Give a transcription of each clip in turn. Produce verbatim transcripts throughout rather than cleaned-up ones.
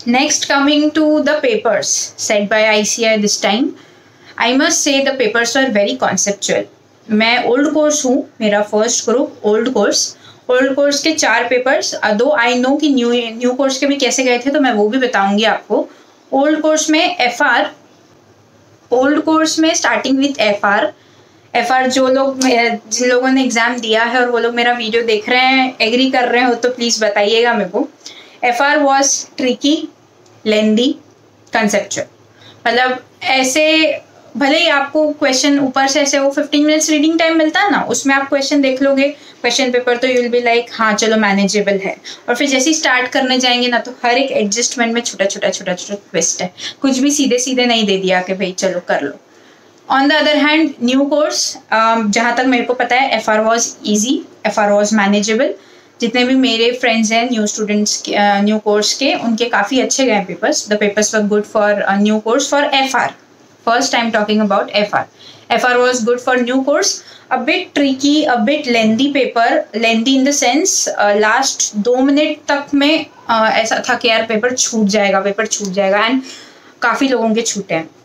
Next, coming to the papers set by I C A I this time, I must say the papers were very conceptual. मैं old course हूँ, मेरा first group old course old course के चार papers, दो I know कि new new course के भी कैसे गए थे तो मैं वो भी बताऊंगी आपको. ओल्ड कोर्स में एफ आर ओल्ड कोर्स में starting with F R F R जो लोग जिन लोगों ने एग्जाम दिया है और वो लोग मेरा वीडियो देख रहे हैं, एग्री कर रहे हो तो प्लीज़ बताइएगा मेरे को. F R was tricky, lengthy, conceptual. मतलब ऐसे भले ही आपको क्वेश्चन ऊपर से ऐसे वो फिफ्टीन मिनट्स रीडिंग टाइम मिलता है ना, उसमें आप क्वेश्चन देख लोगे क्वेश्चन पेपर तो यू विल बी लाइक हाँ चलो मैनेजेबल है. और फिर जैसे ही स्टार्ट करने जाएंगे ना तो हर एक एडजस्टमेंट में छोटा छोटा छोटा छोटा ट्विस्ट है. कुछ भी सीधे सीधे नहीं दे दिया कि भाई चलो कर लो. On the other hand new course, जहाँ तक मेरे को पता है F R was easy, F R was manageable. जितने भी मेरे फ्रेंड्स हैं न्यू स्टूडेंट्स न्यू कोर्स के, उनके काफ़ी अच्छे गए papers. The papers were good for new course. For F R, first I'm talking about F R. F R was good for new course. A bit tricky, a bit lengthy paper. Lengthy in the sense uh, last दो minute तक में uh, ऐसा था कि यार paper छूट जाएगा paper छूट जाएगा एंड काफ़ी लोगों के छूटे हैं.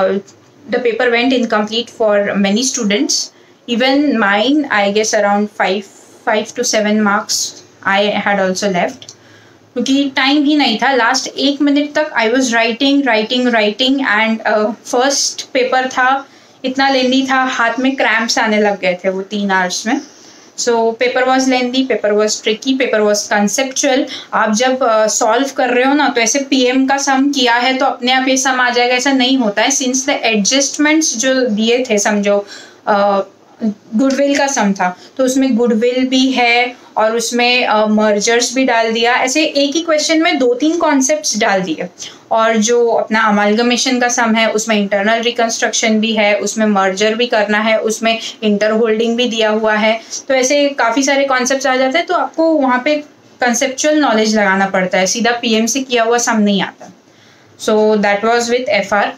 The paper went incomplete for many students. Even mine, I guess around five five to seven marks I had also left. क्योंकि टाइम ही नहीं था. लास्ट एक मिनट तक I was writing writing writing and first paper था, इतना लेंदी था, हाथ में क्रैम्प्स आने लग गए थे वो तीन आवर्स में. So paper was lengthy, paper was tricky, paper was conceptual. आप जब सॉल्व uh, कर रहे हो ना तो ऐसे पीएम का सम किया है तो अपने आप ये सम आ जाएगा, ऐसा नहीं होता है. सिंस द एडजस्टमेंट्स जो दिए थे, समझो गुडविल uh, का सम था तो उसमें गुडविल भी है और उसमें मर्जर्स uh, भी डाल दिया. ऐसे एक ही क्वेश्चन में दो तीन कॉन्सेप्ट्स डाल दिए. और जो अपना अमालगमेशन का सम है उसमें इंटरनल रिकंस्ट्रक्शन भी है, उसमें मर्जर भी करना है, उसमें इंटर होल्डिंग भी दिया हुआ है. तो ऐसे काफ़ी सारे कॉन्सेप्ट्स आ जाते हैं तो आपको वहाँ पे कंसेप्चुअल नॉलेज लगाना पड़ता है, सीधा पीएम से किया हुआ सम नहीं आता. So that was with F R.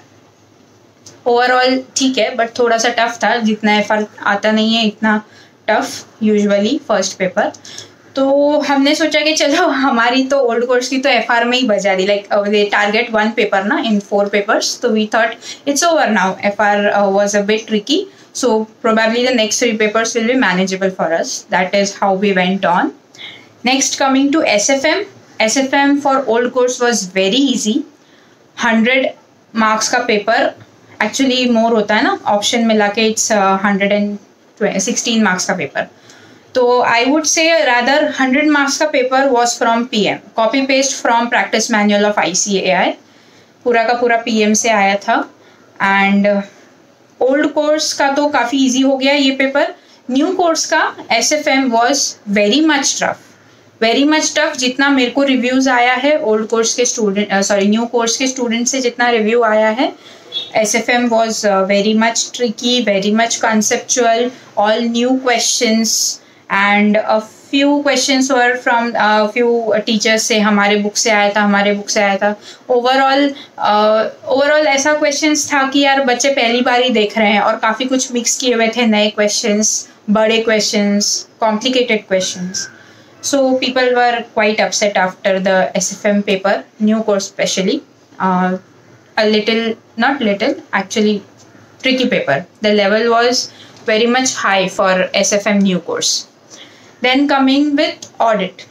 Overall ठीक है बट थोड़ा सा टफ था, जितना एफ आर आता नहीं है इतना टफ यूजुअली फर्स्ट पेपर. तो हमने सोचा कि चलो हमारी तो ओल्ड कोर्स की तो एफ आर में ही बजा दी, like they target one paper ना इन फोर पेपर्स. तो we thought it's over now. F R was a bit tricky, so probably the next three papers will be manageable for us. That is how we went on. Next coming to S F M. S F M for old course was very easy. Hundred marks का paper, actually more होता है ना, option मिला के it's hundred and sixteen marks का paper. तो I would say rather hundred marks का paper was from PM, copy paste from practice manual of I C A I. पूरा का पूरा पीएम से आया था. एंड ओल्ड कोर्स का तो काफ़ी इजी हो गया ये पेपर. न्यू कोर्स का S F M was very much tough, very much tough. जितना मेरे को रिव्यूज़ आया है ओल्ड कोर्स के स्टूडेंट सॉरी न्यू कोर्स के स्टूडेंट से जितना रिव्यू आया है, S F M was uh, very much tricky, very much conceptual, all new questions and a few questions were from a uh, few teachers से हमारे book से आया था हमारे बुक से आया था. ओवरऑल ओवरऑल ऐसा क्वेश्चंस था कि यार बच्चे पहली बार ही देख रहे हैं और काफ़ी कुछ मिक्स किए हुए थे, नए क्वेश्चंस, बड़े questions, complicated questions. So people were quite upset after the S F M paper, new course especially. Uh, a little, not little, actually tricky paper. The level was very much high for S F M new course. Then coming with audit.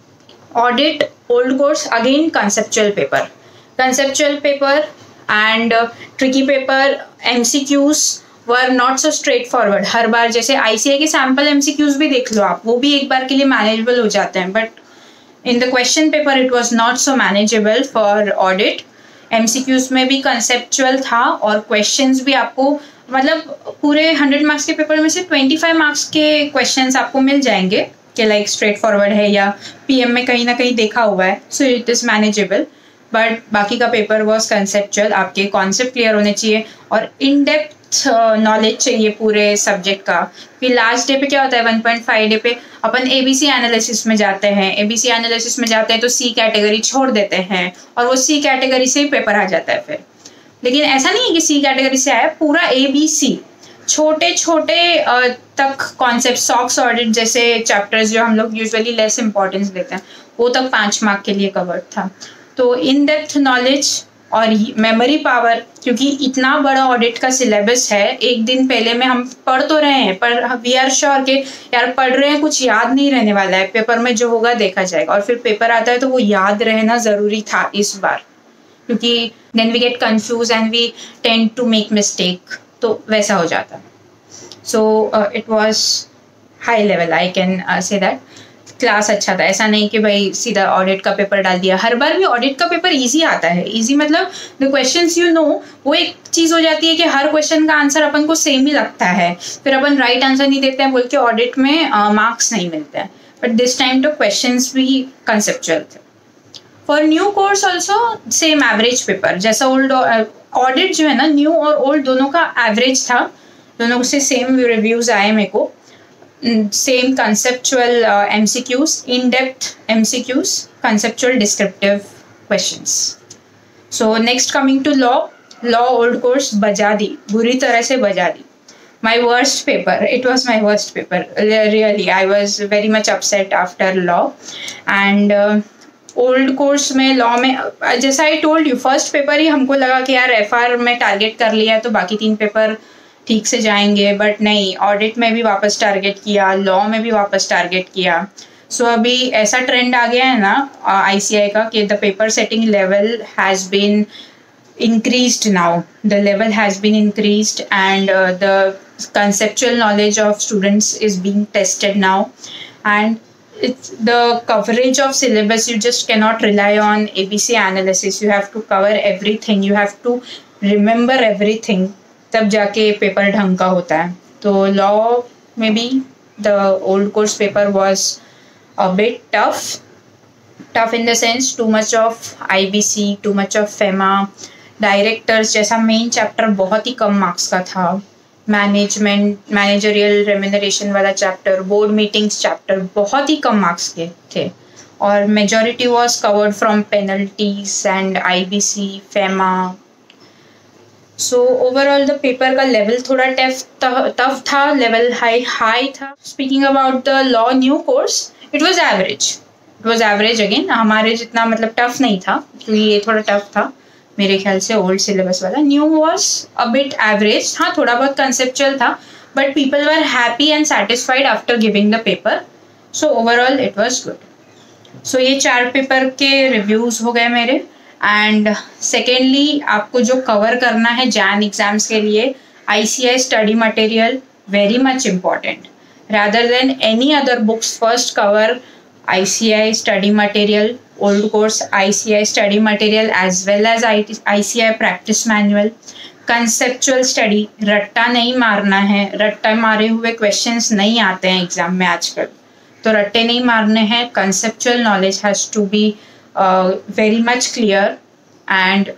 Audit, old course, again conceptual paper. Conceptual paper and uh, tricky paper. M C Qs were not so straightforward. हर बार जैसे I C A के sample M C Qs भी देख लो आप, वो भी एक बार के लिए manageable हो जाते हैं. But in the question paper it was not so manageable for audit. M C Qs में भी कंसेप्चुअल था और क्वेश्चंस भी आपको, मतलब पूरे हंड्रेड मार्क्स के पेपर में से ट्वेंटी फाइव मार्क्स के क्वेश्चंस आपको मिल जाएंगे कि लाइक स्ट्रेट फॉरवर्ड है या पीएम में कहीं ना कहीं देखा हुआ है. So it is manageable. But बाकी का पेपर वॉज कंसेप्चुअल. आपके कॉन्सेप्ट क्लियर होने चाहिए और इन डेप्थ नॉलेज चाहिए पूरे सब्जेक्ट का. फिर लास्ट डे पे क्या होता है, वन पॉइंट फाइव डे पे अपन एबीसी एनालिसिस में जाते हैं. एबीसी एनालिसिस में जाते हैं तो सी कैटेगरी छोड़ देते हैं और वो सी कैटेगरी से ही पेपर आ जाता है फिर. लेकिन ऐसा नहीं है कि सी कैटेगरी से आया, पूरा एबीसी छोटे छोटे तक कॉन्सेप्ट, सॉक्स ऑडिट जैसे चैप्टर्स जो हम लोग यूजुअली लेस इंपॉर्टेंस देते हैं, वो तक पाँच मार्क के लिए कवर्ड था. तो इन डेप्थ नॉलेज और मेमोरी पावर, क्योंकि इतना बड़ा ऑडिट का सिलेबस है, एक दिन पहले में हम पढ़ तो रहे हैं पर वी आर श्योर कि यार पढ़ रहे हैं, कुछ याद नहीं रहने वाला है, पेपर में जो होगा देखा जाएगा, और फिर पेपर आता है तो वो याद रहना ज़रूरी था इस बार, क्योंकि then we get confuse and we tend to make mistake, तो वैसा हो जाता। So it was high level, I can say that. Class अच्छा था, ऐसा नहीं कि भाई सीधा ऑडिट का पेपर डाल दिया। हर बार भी ऑडिट का पेपर इजी आता है, इजी मतलब द क्वेश्चंस यू नो, वो एक चीज़ हो जाती है कि हर क्वेश्चन का आंसर अपन को सेम ही लगता है, फिर अपन राइट आंसर नहीं देते हैं बोल के ऑडिट में मार्क्स uh, नहीं मिलते हैं। बट दिस टाइम तो क्वेश्चंस भी कंसेप्चुअल थे। For new course also same average paper, जैसा ओल्ड ऑडिट जो है ना, न्यू और ओल्ड दोनों का एवरेज था, दोनों से सेम रिव्यूज आए मेरे को। Same conceptual uh, M C Qs, in-depth M C Qs, conceptual descriptive questions. So next coming to law, law old course बजा दी, बुरी तरह से बजा दी। My worst paper, it was my worst paper. Really, I was very much upset after law. And uh, old course में law में जैसा I told you, first paper ही हमको लगा कि यार F R में टारगेट कर लिया है तो बाकी तीन पेपर ठीक से जाएंगे, बट नहीं, ऑडिट में भी वापस टारगेट किया, लॉ में भी वापस टारगेट किया। सो so, अभी ऐसा ट्रेंड आ गया है ना आईसीआई का कि the paper setting level has been increased now, the level has been increased and uh, the conceptual knowledge of students is being tested now, and it's the coverage of syllabus, you just cannot rely on A B C analysis, you have to cover everything, you have to remember everything, तब जाके paper ढंग का होता है। तो law में भी the old course paper was a bit tough, tough in the sense too much of IBC, too much of FEMA, directors जैसा मेन चैप्टर बहुत ही कम मार्क्स का था, मैनेजमेंट मैनेजरियल रेम्यूनरेशन वाला चैप्टर, बोर्ड मीटिंग्स चैप्टर बहुत ही कम मार्क्स के थे, और majority was covered from penalties and IBC, FEMA. So overall the paper का लेवल थोड़ा टफ टफ था, लेवल हाई हाई था। Speaking about the law new course, it was average, it was average again, हमारे जितना मतलब tough नहीं था, क्योंकि ये थोड़ा टफ था मेरे ख्याल से ओल्ड सिलेबस वाला। New was a bit average, हाँ थोड़ा बहुत कंसेप्चुअल था, but people were happy and satisfied after giving the paper, so overall it was good. So ये चार पेपर के रिव्यूज हो गए मेरे। एंड सेकेंडली, आपको जो कवर करना है जैन एग्जाम्स के लिए, ICAI study material very much important, rather than any other books. First cover ICAI study material, old course ICAI study material as well as ICAI practice manual. Conceptual study, रट्टा नहीं मारना है, रट्टा मारे हुए क्वेश्चंस नहीं आते हैं एग्जाम में आजकल, तो रट्टे नहीं मारने हैं। Conceptual knowledge has to be Uh, very much clear and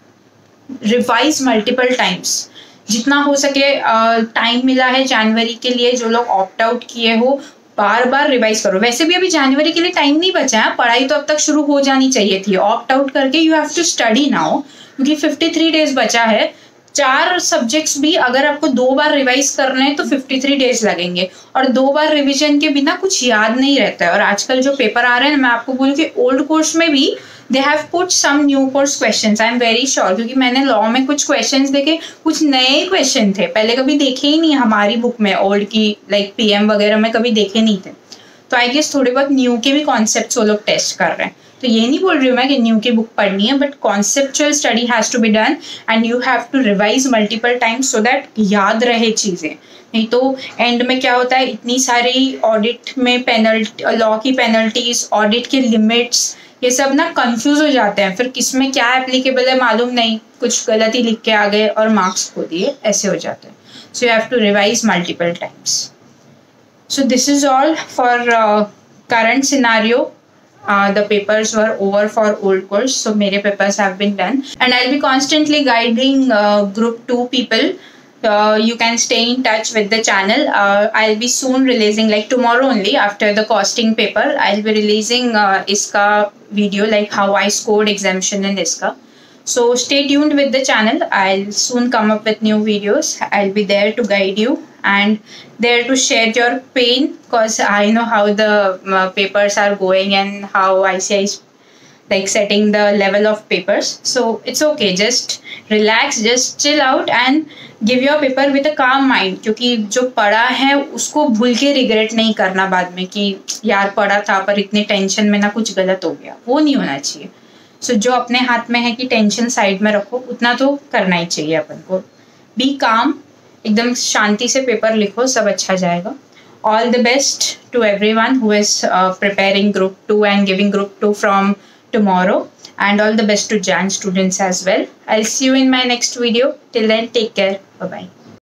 revise multiple times. जितना हो सके टाइम uh, मिला है जनवरी के लिए, जो लोग ऑप्ट आउट किए हो बार बार रिवाइज करो। वैसे भी अभी जनवरी के लिए टाइम नहीं बचा है, पढ़ाई तो अब तक शुरू हो जानी चाहिए थी। ऑप्ट आउट करके you have to study now, क्योंकि फिफ्टी थ्री डेज बचा है। चार सब्जेक्ट्स भी अगर आपको दो बार रिवाइज करने हैं तो फिफ्टी थ्री डेज लगेंगे, और दो बार रिवीजन के बिना कुछ याद नहीं रहता है। और आजकल जो पेपर आ रहे हैं, मैं आपको बोलूँ कि ओल्ड कोर्स में भी they have put some new course questions, I am very sure, क्योंकि मैंने लॉ में कुछ क्वेश्चंस देखे, कुछ नए क्वेश्चन थे, पहले कभी देखे ही नहीं हमारी बुक में, ओल्ड की लाइक पीएम वगैरह में कभी देखे नहीं थे। तो आई गेस थोड़े बहुत न्यू के भी कॉन्सेप्ट्स वो लोग टेस्ट कर रहे हैं। तो ये नहीं बोल रही हूँ मैं कि न्यू की बुक पढ़नी है, but conceptual study has to be done and you have to revise multiple times so that याद रहे चीज़ें। नहीं तो एंड में क्या होता है, इतनी सारी ऑडिट में पेनल्टी, लॉ की पेनल्टीज, ऑडिट के लिमिट्स, ये सब ना कंफ्यूज हो जाते हैं, फिर किस में क्या एप्लीकेबल है मालूम नहीं, कुछ गलत ही लिख के आ गए और मार्क्स खो दिए, ऐसे हो जाते हैं। So you have to revise multiple times. So this is all for current scenario. Uh, the papers were over for old course, so mere papers have been done, and I'll be constantly guiding uh, group two people. Uh, you can stay in touch with the channel. uh, I'll be soon releasing, like tomorrow only after the costing paper, I'll be releasing uh, iska video, like how I scored exemption in iska. So stay tuned with the channel. I'll soon come up with new videos. I'll be there to guide you and there to share your pain, because I know how the uh, papers are going and how I C I is like setting the level of papers. So it's okay, just relax, just chill out and give your paper with a calm mind, क्योंकि जो पढ़ा है उसको भूल के regret नहीं करना बाद में कि यार पढ़ा था पर इतने टेंशन में ना कुछ गलत हो गया, वो नहीं होना चाहिए. सो so, जो अपने हाथ में है कि टेंशन साइड में रखो, उतना तो करना ही चाहिए अपन को. बी काम, एकदम शांति से पेपर लिखो, सब अच्छा जाएगा. All the best to everyone who is uh, preparing group two and giving group two from tomorrow, and all the best to Jan students as well. I'll see you in my next video. Till then, take care. Bye bye.